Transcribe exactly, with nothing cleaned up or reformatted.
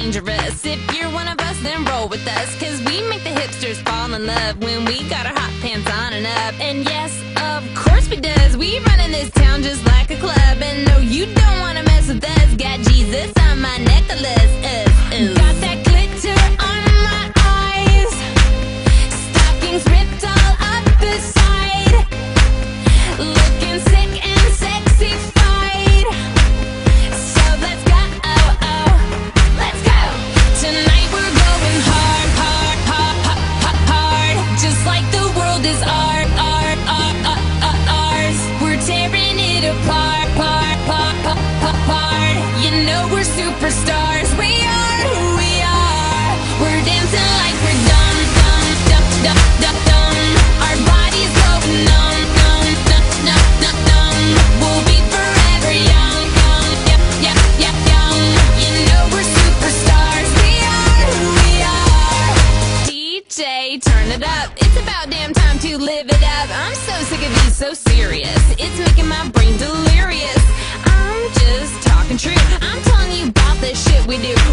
dangerous. If you're one of us, then roll with us, cause we make the hipsters fall in love when we got our hot pants on and up. And yes, of course we does. We run in this town just like a club. And no, you don't wanna mess with us. Got Jesus on my necklace. Uh, uh. Got that glitter on my eyes. Stockings ripped all up the side. Looking sick and sexy-fied. So let's go, oh, oh, let's go. Tonight we're going hard, hard, hard, hard, hard. Just like the world is art, art, art, art, art, ours. We're tearing it apart, part, part, part, part, part. You know we're superstars. We are who we are. We're dancing like we're dumb, dumb, dumb, dumb, dumb, dumb. Our bodies going numb, numb, numb, numb, numb, numb. We'll be forever young, young, young, young, young, young. You know we're superstars. We are who we are. D J, turn it up. It's about damn time to live it up. I'm so sick of you, so serious. It's making my brain delirious. I'm just talking true. I'm telling you about the shit we do.